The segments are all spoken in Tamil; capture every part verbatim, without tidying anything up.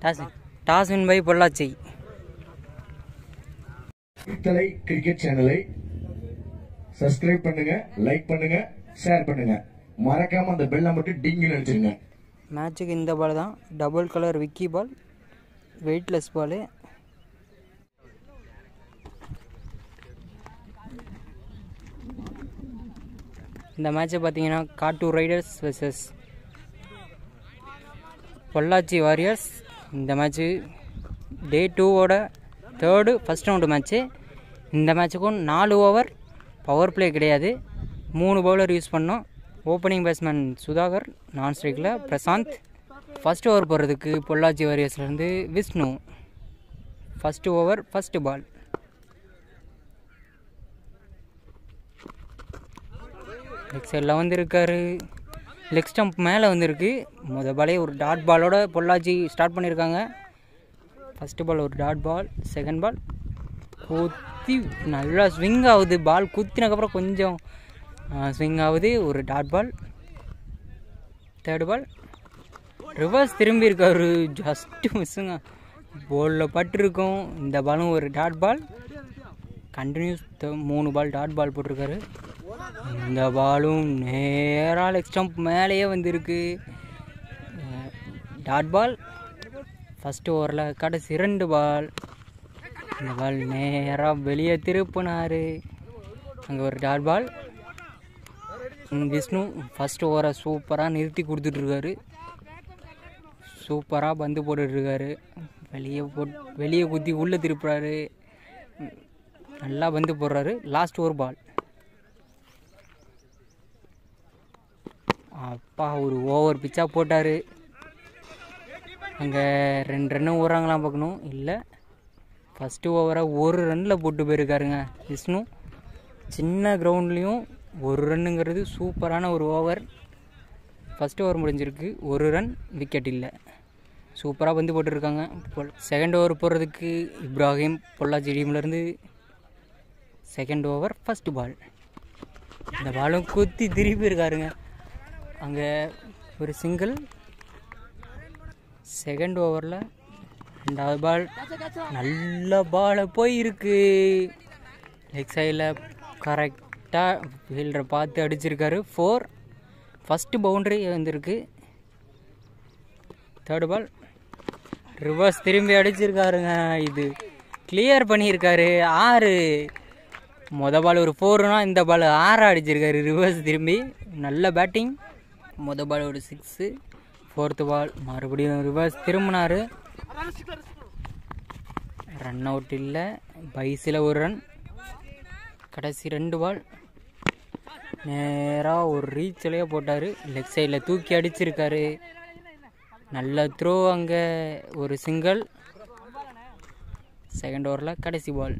Toss toss win by Pollachi. தலை கிரிக்கெட் சேனலை சப்ஸ்கிரைப் பண்ணுங்க, லைக் பண்ணுங்க, ஷேர் பண்ணுங்க. மறக்காம அந்த பெல்ல மட்டும் டிங்னு அடிச்சிருங்க. மேட்சுக்கு இந்த பால் தான் டபுள் கலர் விக்கி பால், வெயிட்லெஸ் பால். இந்த மேட்சை பார்த்தீங்கன்னா Kattur riders versus Pollachi warriors. இந்த மேட்ச்சு டே டூவோட தேர்டு ஃபஸ்ட் ரவுண்டு மேட்ச்சு. இந்த மேட்சுக்கும் நாலு ஓவர் பவர் பிளே கிடையாது, மூணு பவுலர் யூஸ் பண்ணோம். ஓப்பனிங் பேட்ஸ்மேன் சுதாகர், நான் ஸ்ட்ரைக்கில் பிரசாந்த். ஃபஸ்ட் ஓவர் போடுறதுக்கு பொள்ளாச்சி வாரியர்ஸ்லேருந்து Vishnu. First over first ball. Leg சைடில் வந்துருக்காரு, லெக் ஸ்டம்ப் மேலே வந்துருக்கு. மொதல் பாலே ஒரு டாட் பாலோட பொள்ளாச்சி ஸ்டார்ட் பண்ணியிருக்காங்க. ஃபஸ்ட்டு பால் ஒரு டாட் பால், செகண்ட் பால் குத்தி நல்லா ஸ்விங் ஆகுது. பால் குத்தினதுக்கப்புறம் கொஞ்சம் ஸ்விங் ஆகுது, ஒரு dot ball. Third ball reverse திரும்பி இருக்காரு, ஜஸ்ட்டு மிஸ்ஸுங்க, போலில் பட்டிருக்கோம். இந்த பாலும் ஒரு டாட் பால். கண்டினியூஸ் மூணு பால் டாட் பால் போட்டிருக்காரு. இந்த பாலும் நேராக லெக் ஸ்டம்ப் மேலேயே வந்துருக்கு, டாட் பால். ஃபஸ்ட்டு ஓவரில் கடைசி ரெண்டு பால். இந்த பால் நேராக வெளியே திருப்பினார், அங்கே ஒரு டாட் பால். விஷ்ணு ஃபஸ்ட்டு ஓவரை சூப்பராக நிறுத்தி கொடுத்துட்ருக்காரு, சூப்பராக பந்து போட்டுட்ருக்காரு. வெளியே போட் வெளியே குத்தி உள்ளே திருப்புறாரு, நல்லா பந்து போடுறாரு. லாஸ்ட் ஒரு பால். அப்பா ஒரு ஓவர் பிச்சாக போட்டார். அங்கே ரெண்டு ரன்னு ஓடுறாங்களாம் பார்க்கணும், இல்லை ஃபஸ்ட்டு ஓவரை ஒரு ரன்னில் போட்டு போயிருக்காருங்க விஷ்ணு. சின்ன கிரவுண்ட்லேயும் ஒரு ரன்னுங்கிறது சூப்பரான ஒரு ஓவர். ஃபஸ்ட் ஓவர் முடிஞ்சிருக்கு, ஒரு ரன், விக்கெட் இல்லை. சூப்பராக வந்து போட்டுருக்காங்க. செகண்ட் ஓவர் போடுறதுக்கு இப்ராஹிம் பொள்ளாச்சி டீம்லேருந்து. Second over first ball. இந்த பாலும் குத்தி திருப்பி இருக்காருங்க, அங்கே ஒரு சிங்கிள். செகண்ட் ஓவரில் ரெண்டாவது பால் நல்ல பாலை போயிருக்கு, லெக் சைடில் கரெக்டாக ஃபீல்டரை பார்த்து அடிச்சிருக்காரு. ஃபோர். ஃபஸ்ட்டு பவுண்ட்ரி வந்துருக்கு. தேர்டு பால் ரிவர்ஸ் திரும்பி அடிச்சிருக்காருங்க, இது கிளியர் பண்ணியிருக்காரு. ஆறு. மொதல் பால் ஒரு ஃபோருனா இந்த பால் ஆறாக அடிச்சிருக்காரு ரிவர்ஸ் திரும்பி. நல்ல பேட்டிங். மொதல் பால் ஒரு சிக்ஸு. ஃபோர்த்து பால் மறுபடியும் ரிவர்ஸ் திரும்பினார், ரன் அவுட் இல்லை. பைஸில் ஒரு ரன். கடைசி ரெண்டு பால் நேராக ஒரு ரீச்சிலேயே போட்டார், லெக் சைடில் தூக்கி அடிச்சிருக்காரு. நல்ல த்ரோ, அங்கே ஒரு சிங்கிள். செகண்ட் ஓவரில் கடைசி பால்.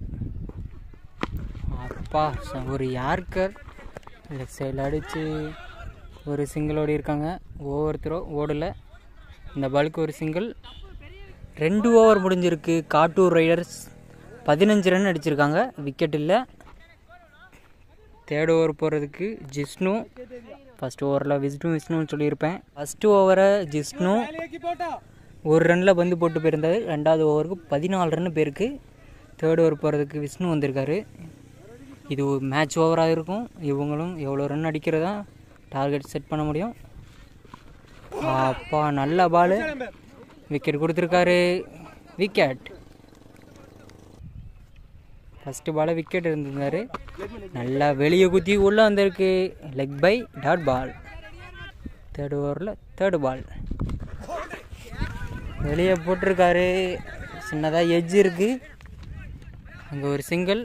அப்பா ஒரு யார்க்கர் லெக் சைடில் அடித்து ஒரு சிங்கிள் ஓடி இருக்காங்க. ஓவர் த்ரோ ஓடலை. இந்த பாலுக்கு ஒரு சிங்கிள். ரெண்டு ஓவர் முடிஞ்சிருக்கு. காட்டூர் ரைடர்ஸ் பதினஞ்சு ரன் அடிச்சிருக்காங்க, விக்கெட் இல்லை. தேர்ட் ஓவர் போகிறதுக்கு ஜிஷ்ணு. ஃபஸ்ட் ஓவரில் விஷ்ணு விஷ்ணுன்னு சொல்லியிருப்பேன். ஃபஸ்ட்டு ஓவரை ஜிஷ்ணு ஒரு ரனில் பந்து போட்டு போயிருந்தார். ரெண்டாவது ஓவருக்கு பதினாலு ரன்னு பேருக்கு. தேர்ட் ஓவர் போகிறதுக்கு விஷ்ணு வந்திருக்காரு. இது ஒரு மேட்ச் ஓவராக இருக்கும். இவங்களும் எவ்வளோ ரன் அடிக்கிறதா டார்கெட் செட் பண்ண முடியும். அப்பா நல்ல பால், விக்கெட் கொடுத்துருக்காரு. விக்கெட். ஃபஸ்ட்டு பாலை விக்கெட் இருந்திருந்தார், நல்லா வெளியே குத்தி உள்ளே வந்திருக்கு. Leg bye dot ball. Third ஓவரில் தேர்டு பால் வெளியே போட்டிருக்காரு. சின்னதாக எட்ஜ் இருக்குது, அங்கே ஒரு சிங்கிள்.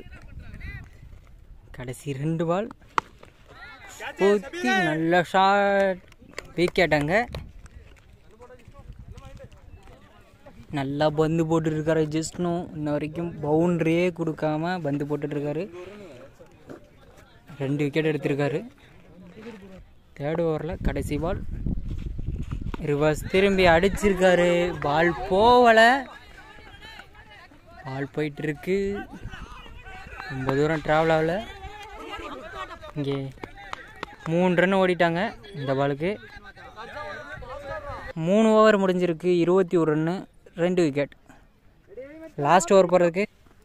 கடைசி ரெண்டு பால் ஊற்றி நல்ல ஷாட், விக்கெட். அங்கே நல்லா பந்து போட்டுருக்காரு ஜிஷ்ணு. இன்ன வரைக்கும் பவுண்ட்ரியே கொடுக்காம பந்து போட்டுட்ருக்காரு. ரெண்டு விக்கெட் எடுத்திருக்காரு. தேர்ட் ஓவரில் கடைசி பால் ரிவர்ஸ் திரும்பி அடிச்சிருக்காரு. பால் போகலை, பால் போயிட்டுருக்கு. ரொம்ப தூரம் ட்ராவல் ஆகலை. இங்கே மூணு ரன் ஓடிட்டாங்க இந்த பாலுக்கு. மூணு ஓவர் முடிஞ்சிருக்கு, இருபத்தி ஒரு ரன்னு. ரெண்டு விக்கெட். லாஸ்ட் ஓவர் போகிறதுக்கு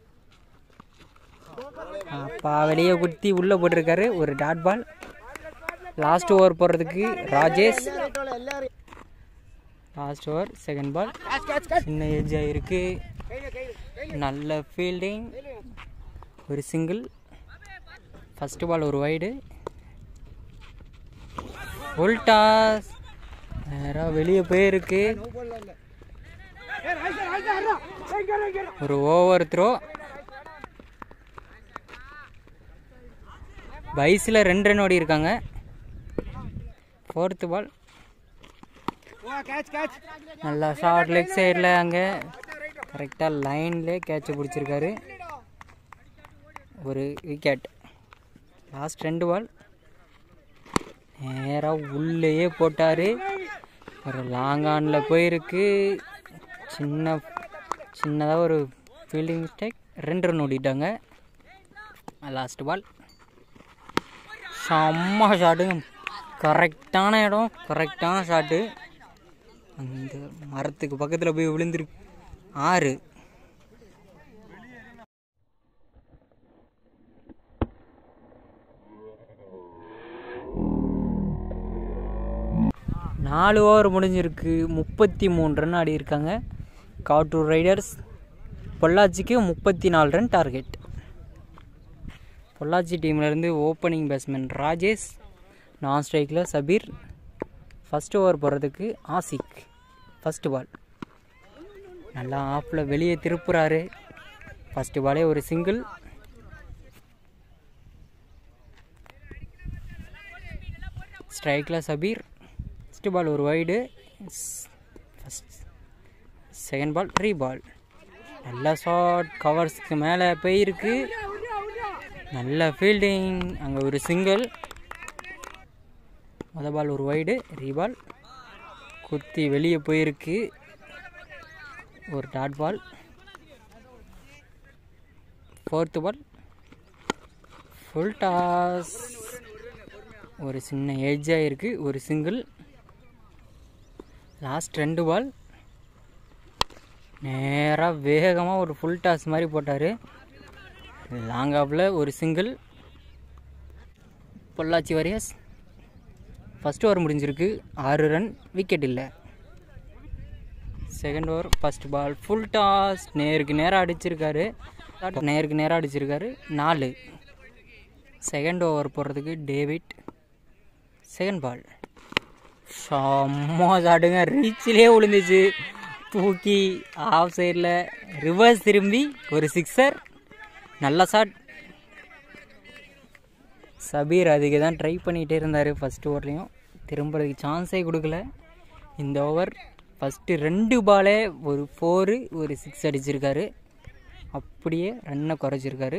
அப்பா வெளியே குத்தி உள்ளே போட்டிருக்காரு, ஒரு டாட் பால். லாஸ்ட் ஓவர் போகிறதுக்கு Rajesh. Last over second ball. சின்ன ஏஜ் ஆகிருக்கு, நல்ல ஃபீல்டிங், ஒரு சிங்கிள். ஃபஸ்ட்டு பால் ஒரு வைடு. ஃபுல் டாஸ் நேராக வெளியே போயிருக்கு. ஒரு ஓவர் த்ரோ. பைஸில் ரெண்டு ரன் ஓடி இருக்காங்க. Fourth ball. நல்லா ஷார்ட் லெக் சைடில் அங்கே கரெக்டாக லைன்லேயே கேட்சை பிடிச்சிருக்காரு, ஒரு விக்கெட். லாஸ்ட் ரெண்டு பால் நேராக உள்ளேயே போட்டார், ஒரு லாங் ஆனில் போயிருக்கு. சின்ன சின்னதாக ஒரு ஃபீல்டிங் மிஸ்டேக், ரெண்டு ரன் ஓடிட்டாங்க. Last ball. செம்ம ஷாட்டு, கரெக்டான இடம், கரெக்டான ஷாட்டு. அந்த மரத்துக்கு பக்கத்தில் போய் விழுந்துருக்கு. ஆறு. நாலு ஓவர் முடிஞ்சிருக்கு. முப்பத்தி மூணு ரன் ஆடி இருக்காங்க காட்டூர் ரைடர்ஸ். பொள்ளாச்சிக்கு முப்பத்தி நாலு ரன் டார்கெட். பொள்ளாச்சி டீம்லேருந்து ஓப்பனிங் பேட்ஸ்மேன் ராஜேஷ், நான் ஸ்ட்ரைக்கில் சபீர். ஃபஸ்ட்டு ஓவர் போகிறதுக்கு ஆசிக். ஃபஸ்ட்டு பால் நல்லா ஆஃபில் வெளியே திருப்புறாரு. ஃபஸ்ட்டு பாலே ஒரு சிங்கிள். ஸ்ட்ரைக்கில் சபீர். ஃபஸ்ட்டு பால் ஒரு wide. First second ball three ball. நல்ல ஷாட், கவர்ஸ்க்கு மேலே போயிருக்கு, நல்ல ஃபீல்டிங், அங்கே ஒரு சிங்கிள். மொதல் பால் ஒரு வைடு, ரீபால், குத்தி வெளியே போயிருக்கு, ஒரு dot ball. Fourth ball full toss, ஒரு சின்ன ஏஜாக இருக்குது, ஒரு சிங்கிள். லாஸ்ட் ரெண்டு பால் நேராக வேகமாக ஒரு ஃபுல் டாஸ் மாதிரி போட்டார், லாங் ஆஃபில் ஒரு single. Pollachi warriors first over முடிஞ்சிருக்கு, ஆறு ரன், விக்கெட் இல்லை. Second over first ball full toss, நேருக்கு நேராக அடிச்சிருக்காரு, நேருக்கு நேராக அடிச்சிருக்காரு, நாலு. செகண்ட் ஓவர் போடுறதுக்கு டேவிட். செகண்ட் பால் செம்ம ஷாட்டுங்க, ரீச்சிலே விழுந்துச்சு, தூக்கி ஆஃப் சைடில் ரிவர்ஸ் திரும்பி ஒரு சிக்ஸர், நல்ல ஷாட். சபீர் அதுக்கு தான் ட்ரை பண்ணிகிட்டே இருந்தார் ஃபஸ்ட் ஓவர்லேயும், திரும்புறதுக்கு சான்ஸே கொடுக்கல. இந்த ஓவர் ஃபஸ்ட்டு ரெண்டு பாலே ஒரு ஃபோரு ஒரு சிக்ஸ் அடிச்சிருக்காரு, அப்படியே ரன்னை குறைச்சிருக்காரு.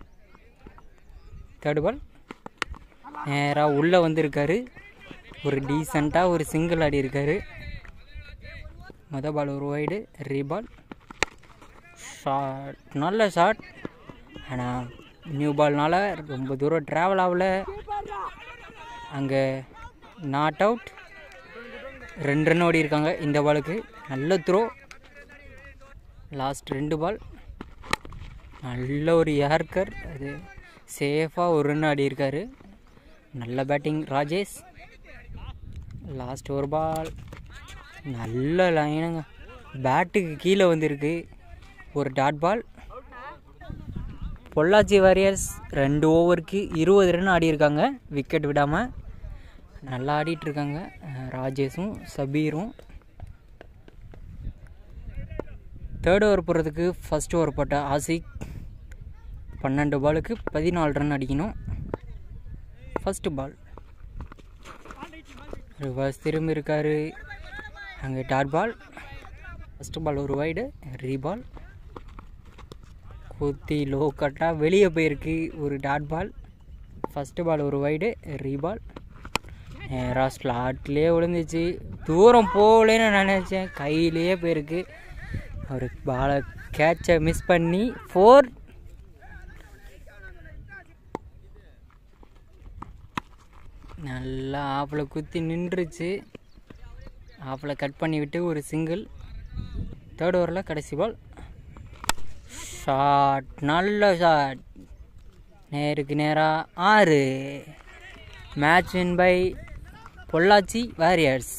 தேர்டு பால் நேராக உள்ளே வந்திருக்காரு, ஒரு டீசெண்டாக ஒரு சிங்கிள் ஆடி இருக்காரு. மொதல் பால் ஒரு வைடு, ரீபால், ஷாட், நல்ல ஷாட். ஆனால் நியூ பால்னால ரொம்ப தூரம் ட்ராவல் ஆகல, அங்கே நாட் அவுட். ரெண்டு ரன் ஓடி இருக்காங்க இந்த பாலுக்கு, நல்ல த்ரோ. லாஸ்ட் ரெண்டு பால் நல்ல ஒரு யார்கர், அது சேஃபாக ஒரு ரன் ஆடி இருக்காரு, நல்ல பேட்டிங் ராஜேஷ். லாஸ்ட் ஒரு பால் நல்ல லைனுங்க, பேட்டுக்கு கீழே வந்திருக்கு, ஒரு டாட் பால். பொள்ளாச்சி வாரியர்ஸ் ரெண்டு ஓவருக்கு இருபது ரன் ஆடி இருக்காங்க விக்கெட் விடாமல், நல்லா ஆடிட்டுருக்காங்க ராஜேஷும் சபீரும். தேர்ட் ஓவர் போடுறதுக்கு ஃபஸ்ட் ஓவர் போட்ட ஆசிக் பன்னெண்டு பாலுக்கு பதினாலு ரன் அடிக்கணும். ஃபஸ்ட்டு பால் ரிவர்ஸ் திரும்பி இருக்காரு, அங்கே டாட் பால். ஃபஸ்ட்டு பால் ஒரு வைடு, ரீபால், குத்தி லோ கட்டாக வெளியே போயிருக்கு, ஒரு டாட் பால். ஃபஸ்ட்டு பால் ஒரு வைடு, ரீபால், நேராக ஸ்லாட்லேயே விழுந்துச்சு, தூரம் போகலன்னு நினச்சேன், கையிலேயே போயிருக்கு. ஒரு பாலை கேட்சை மிஸ் பண்ணி ஃபோர். நல்லா ஆப்பில் குத்தி நின்றுச்சு, ஆப்பில் கட் பண்ணி விட்டு ஒரு சிங்கிள். தேர்ட் ஓவரில் கடைசி பால். ஷாட், நல்ல ஷாட், நேருக்கு நேராக ஆறு. Match win by Pollachi warriors.